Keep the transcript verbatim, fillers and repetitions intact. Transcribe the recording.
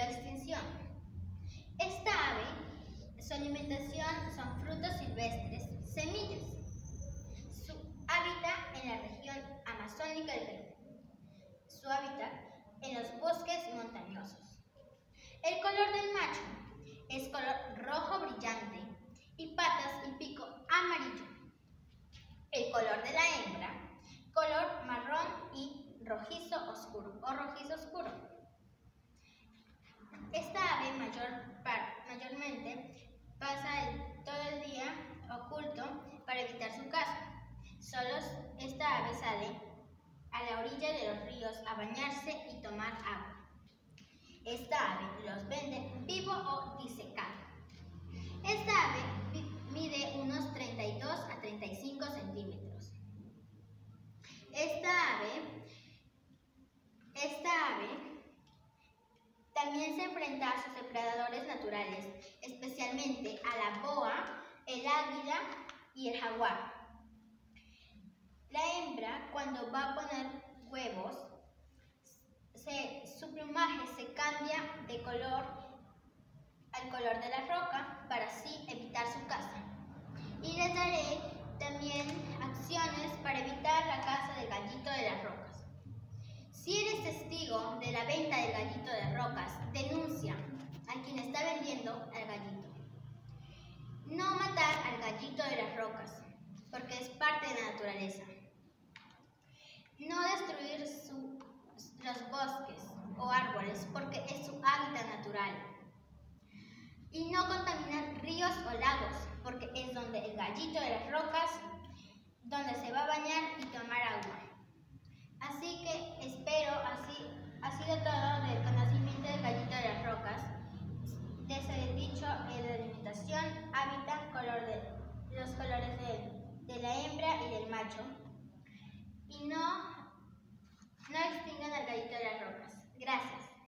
peligro de extinción. Esta ave, su alimentación son frutos silvestres, semillas. Su hábitat en la región amazónica del Perú. Su hábitat en los bosques montañosos. El color del macho es color rojo brillante y patas y pico amarillo. El color de la hembra, color marrón y rojizo oscuro o rojizo oscuro. Esta ave mayor, mayormente pasa el, todo el día oculto para evitar su caza. Solo esta ave sale a la orilla de los ríos a bañarse y tomar agua. Esta ave los vende vivo o disecado. Esta ave mide unos treinta y dos a treinta y cinco centímetros. Esta ave, esta ave también se enfrenta a sus depredadores naturales, especialmente a la boa, el águila y el jaguar. La hembra, cuando va a poner huevos, se, su plumaje se cambia de color al color de la roca para así evitar su caza. Y les daré también acciones para evitar la caza del gallito de las rocas. Si eres testigo de la venta del gallito de rocas, denuncia a quien está vendiendo al gallito. No matar al gallito de las rocas, porque es parte de la naturaleza. No destruir su, los bosques o árboles, porque es su hábitat natural. Y no contaminar ríos o lagos, porque es donde el gallito de las rocas, donde se va a bañar y tomar agua. Así que espero, así ha sido todo del conocimiento del gallito de las rocas. Les he dicho eh, la alimentación, hábitat, color de, los colores de, de la hembra y del macho. Y no, no extingan al gallito de las rocas. Gracias.